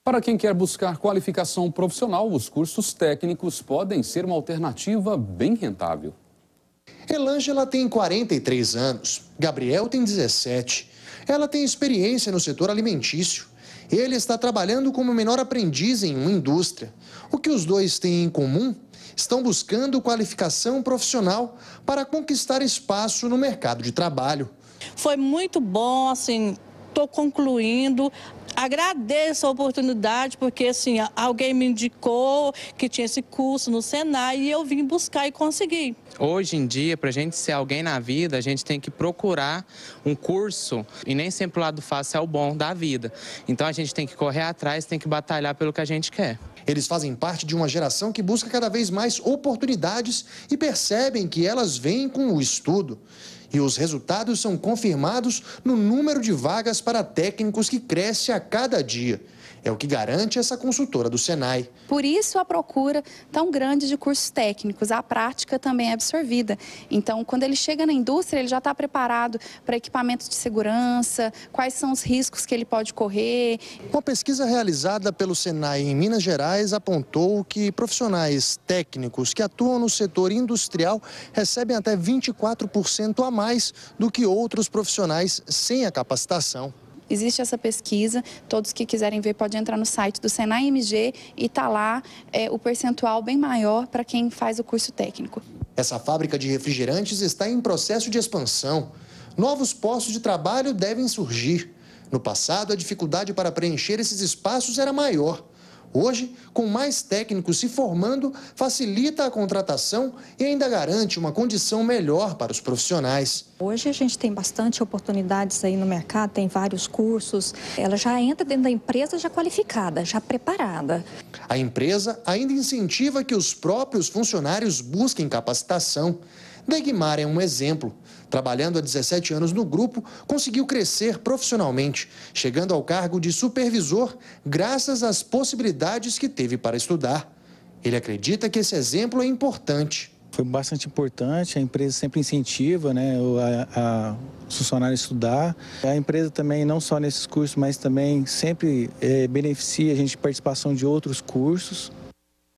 Para quem quer buscar qualificação profissional, os cursos técnicos podem ser uma alternativa bem rentável. Elângela tem 43 anos, Gabriel tem 17. Ela tem experiência no setor alimentício. Ele está trabalhando como menor aprendiz em uma indústria. O que os dois têm em comum? Estão buscando qualificação profissional para conquistar espaço no mercado de trabalho. Foi muito bom, assim, estou concluindo. Agradeço a oportunidade, porque assim, alguém me indicou que tinha esse curso no Senai e eu vim buscar e consegui. Hoje em dia, para a gente ser alguém na vida, a gente tem que procurar um curso e nem sempre o lado fácil é o bom da vida. Então a gente tem que correr atrás, tem que batalhar pelo que a gente quer. Eles fazem parte de uma geração que busca cada vez mais oportunidades e percebem que elas vêm com o estudo. E os resultados são confirmados no número de vagas para técnicos que cresce a cada dia. É o que garante essa consultora do Senai. Por isso a procura tão grande de cursos técnicos, a prática também é absorvida. Então, quando ele chega na indústria, ele já está preparado para equipamentos de segurança, quais são os riscos que ele pode correr. Uma pesquisa realizada pelo Senai em Minas Gerais apontou que profissionais técnicos que atuam no setor industrial recebem até 24% a mais do que outros profissionais sem a capacitação. Existe essa pesquisa, todos que quiserem ver podem entrar no site do Senai MG e está lá o percentual bem maior para quem faz o curso técnico. Essa fábrica de refrigerantes está em processo de expansão. Novos postos de trabalho devem surgir. No passado, a dificuldade para preencher esses espaços era maior. Hoje, com mais técnicos se formando, facilita a contratação e ainda garante uma condição melhor para os profissionais. Hoje a gente tem bastante oportunidades aí no mercado, tem vários cursos. Ela já entra dentro da empresa já qualificada, já preparada. A empresa ainda incentiva que os próprios funcionários busquem capacitação. Degmar é um exemplo. Trabalhando há 17 anos no grupo, conseguiu crescer profissionalmente, chegando ao cargo de supervisor graças às possibilidades que teve para estudar. Ele acredita que esse exemplo é importante. Foi bastante importante, a empresa sempre incentiva, né, os funcionários a estudar. A empresa também, não só nesses cursos, mas também sempre beneficia a gente de participação de outros cursos.